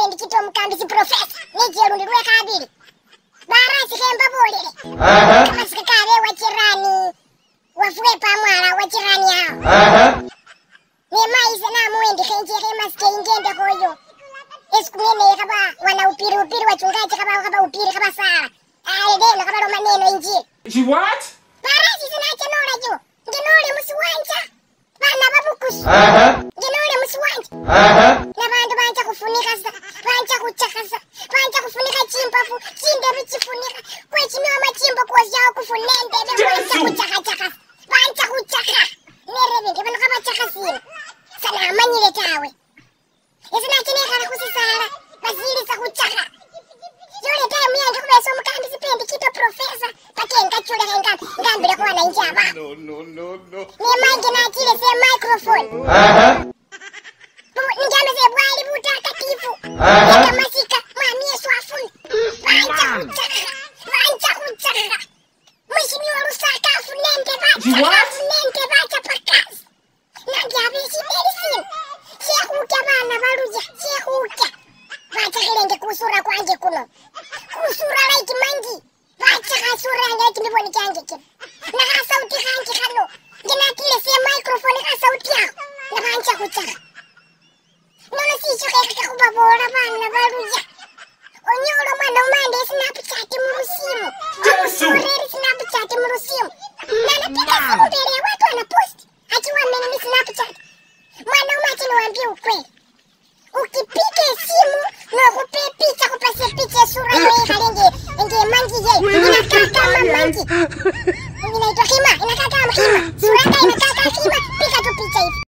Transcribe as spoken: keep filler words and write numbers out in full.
pendi kito mkambisi profesa nije rundi ruwe kabili bara sikemba bolele Aha. kama sikakare wachirani wafuwe pamwala wachirani hao Aha. ne maize na muende kenje kema skengende koyo esiku ngene kaba wana upiri upiri wachungaji kaba kaba upiri kaba sala ale deno kaba ro maneno injili She what? bara sisinacha nola jo ngenole musiwanja bana babukusu Aha. ngenole musiwanja Aha. na bantu banja kufunika sa banja kuchakasa banja kufunika chimbafu chinde bichifunika kwe chimwa machimbo kwa zao kufunende banja kuchaka chaka banja kuchaka nerebe ngibana kaba chaka sina sana amanyile tawe esina chine kana kusisala bazili sa kuchaka yole time yange kubeso mukambi sipendi kito profesa pakenga chule kenga ngambira kwa na njaba No, no, no, no. ne mange na chile se microphone Aha. Njame ze bwali butaka tifu Aha. Eka masika mwami yesu afuni Banja kuchaka Banja kuchaka Mwishimiwa Lusaka afunende bacha What? Afunende bacha pakazi Nangi abishi medicine Shekuja bana baluja Shekuja Bacha kilenge kusura kwanje kuno Kusura laiki mangi Bacha kasura laiki mbiboni kange kino Na ka sauti kange kano Gina kile se microphone ka sauti yao Na banja kuchaka Nono si choke kaka kubabora bana baluja Onyolo mwana umande Snapchat murusimu Yesu. Amusureri Snapchat murusimu Nana pika simu mbele ya watu wanapost Achiwa meni ni Snapchat Mwana umachi niwambie ukweli Ukipike simu no kupe picha kupase picha sura yoye kalenge Enge manji ye Inakaa kama manji Inaitwa kima Inakaa kama kima Suraka inakaa kama kima Pika tu picha hivi